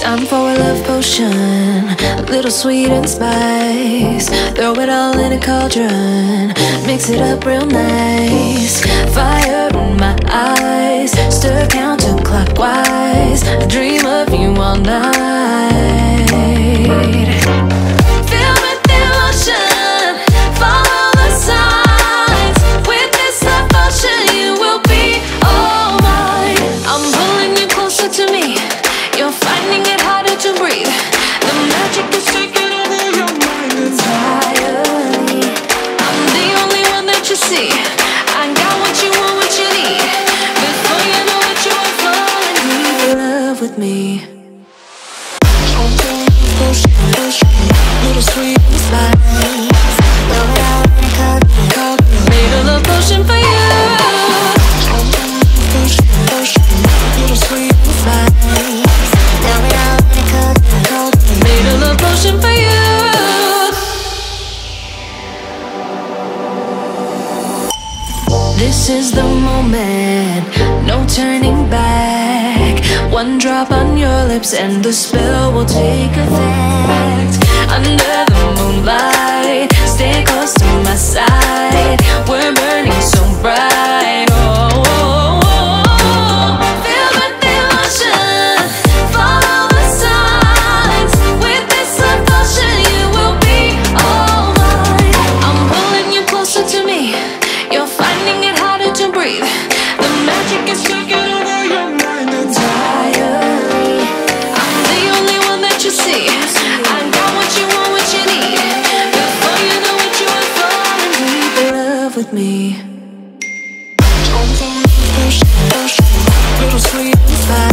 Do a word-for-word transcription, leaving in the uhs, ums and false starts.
Time for a love potion, a little sweet and spice. Throw it all in a cauldron, mix it up real nice. Fire in my eyes, stir counterclockwise. I dream of you all night. Feel with the emotion, follow the signs. With this love potion, you will be all mine. I'm pulling you closer to me. You're finding it harder to breathe. The magic is taking over your mind entirely. I'm the only one that you see. I got what you want, what you need. Before you know it, you are falling deep in love with me. Little sweet and spice. Made a love potion for you. Little sweet and spice. Made a love potion for you. This is the moment, no turning back. One drop on your lips and the spell will take effect. Under the moonlight, stay close to my side. We're burning so bright. Oh, oh, oh, oh. Feel the emotion, follow the signs. With this love potion, you will be all mine. I'm pulling you closer to me. You're finding it harder to breathe. The magic is taking over your mind entirely. I'm the only one that you see. I got what you want, what you need. Before you know it, you are falling deep in love with me. Little sweet and spice.